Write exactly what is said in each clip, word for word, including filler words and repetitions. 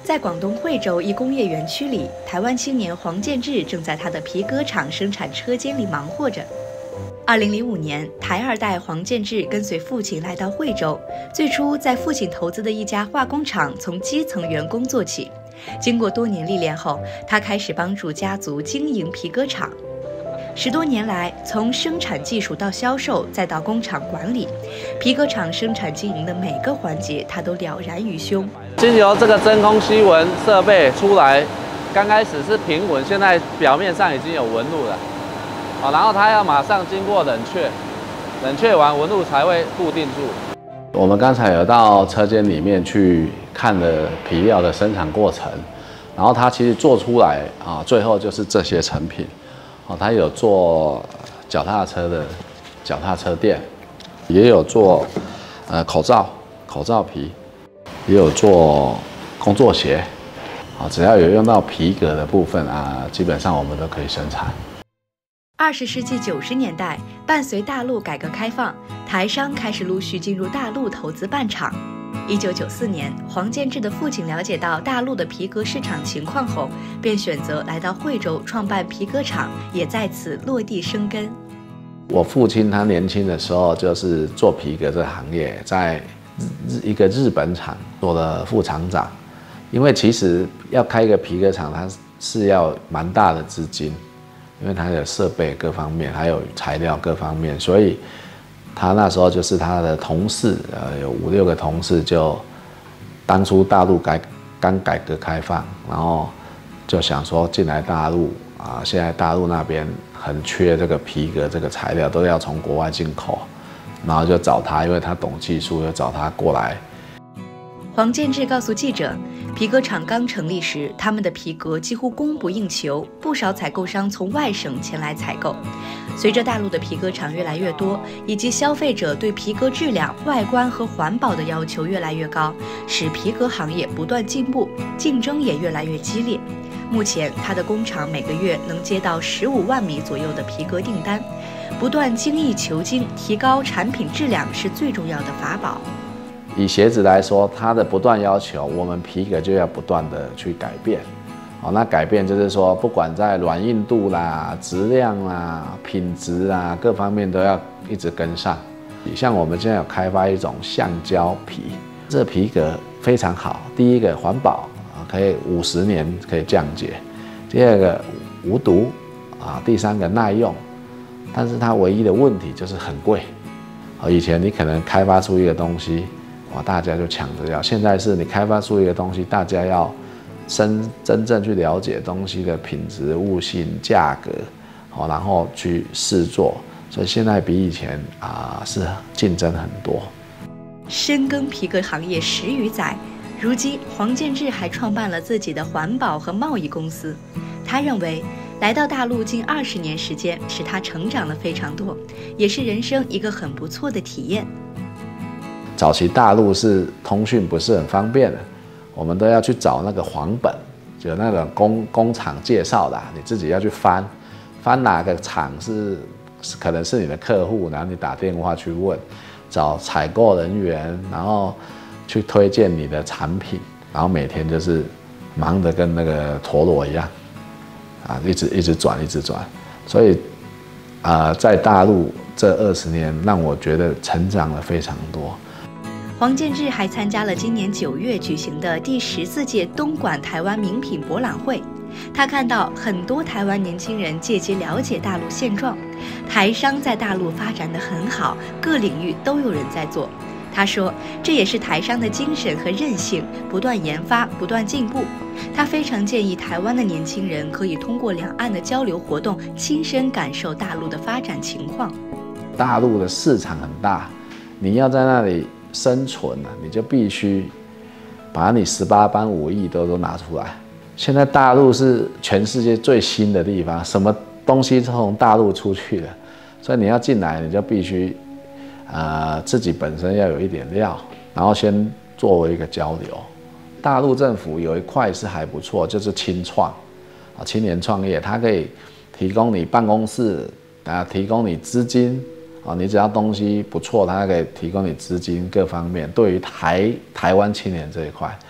在广东惠州一工业园区里，台湾青年黄建志正在他的皮革厂生产车间里忙活着。二零零五年，台二代黄建志跟随父亲来到惠州，最初在父亲投资的一家化工厂从基层员工做起。经过多年历练后，他开始帮助家族经营皮革厂。十多年来，从生产技术到销售，再到工厂管理，皮革厂生产经营的每个环节，他都了然于胸。 经由这个真空吸纹设备出来，刚开始是平纹，现在表面上已经有纹路了。好，然后它要马上经过冷却，冷却完纹路才会固定住。我们刚才有到车间里面去看了皮料的生产过程，然后它其实做出来啊，最后就是这些成品。哦，它有做脚踏车的脚踏车垫，也有做呃口罩口罩皮，也有做工作鞋。啊，只要有用到皮革的部分啊，基本上我们都可以生产。 二十世纪九十年代，伴随大陆改革开放，台商开始陆续进入大陆投资办厂。一九九四年，黄建志的父亲了解到大陆的皮革市场情况后，便选择来到惠州创办皮革厂，也在此落地生根。 我父亲他年轻的时候就是做皮革这个行业，在日一个日本厂做了副厂长。因为其实要开一个皮革厂，它是要蛮大的资金，因为它有设备各方面，还有材料各方面，所以他那时候就是他的同事，呃，有五六个同事就，当初大陆改刚改革开放，然后就想说进来大陆啊，现在大陆那边很缺这个皮革这个材料，都要从国外进口，然后就找他，因为他懂技术，就找他过来。 黄建志告诉记者，皮革厂刚成立时，他们的皮革几乎供不应求，不少采购商从外省前来采购。随着大陆的皮革厂越来越多，以及消费者对皮革质量、外观和环保的要求越来越高，使皮革行业不断进步，竞争也越来越激烈。目前，他的工厂每个月能接到十五万米左右的皮革订单，不断精益求精，提高产品质量是最重要的法宝。 以鞋子来说，它的不断要求，我们皮革就要不断的去改变。哦，那改变就是说，不管在软硬度啦、质量啦、品质啊各方面都要一直跟上。像我们现在有开发一种橡胶皮，这皮革非常好。第一个环保啊，可以五十年可以降解；第二个无毒啊；第三个耐用。但是它唯一的问题就是很贵。哦，以前你可能开发出一个东西，哇，大家就抢着要。现在是你开发出一个东西，大家要真真正去了解东西的品质、物性、价格，好，然后去试做。所以现在比以前啊是竞争很多。 深耕皮革行业十余载，如今黄建志还创办了自己的环保和贸易公司。他认为，来到大陆近二十年时间，使他成长了非常多，也是人生一个很不错的体验。 早期大陆是通讯不是很方便的，我们都要去找那个黄本，就那个工工厂介绍的，你自己要去翻，翻哪个厂是可能是你的客户，然后你打电话去问，找采购人员，然后去推荐你的产品，然后每天就是忙得跟那个陀螺一样，啊，一直一直转，一直转，所以啊、呃，在大陆这二十年，让我觉得成长了非常多。 黄建志还参加了今年九月举行的第十四届东莞台湾名品博览会。他看到很多台湾年轻人借机了解大陆现状，台商在大陆发展得很好，各领域都有人在做。他说，这也是台商的精神和韧性，不断研发，不断进步。他非常建议台湾的年轻人可以通过两岸的交流活动，亲身感受大陆的发展情况。 大陆的市场很大，你要在那里生存了，你就必须把你十八般武艺都都拿出来。现在大陆是全世界最新的地方，什么东西都从大陆出去的，所以你要进来，你就必须，呃，自己本身要有一点料，然后先作为一个交流。大陆政府有一块是还不错，就是青创，啊，青年创业，它可以提供你办公室，啊，提供你资金。哦，你只要东西不错，它可以提供你资金各方面。对于台台湾青年这一块，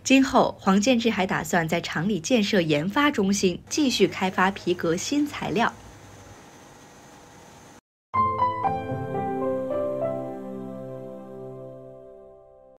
今后，黄建志还打算在厂里建设研发中心，继续开发皮革新材料。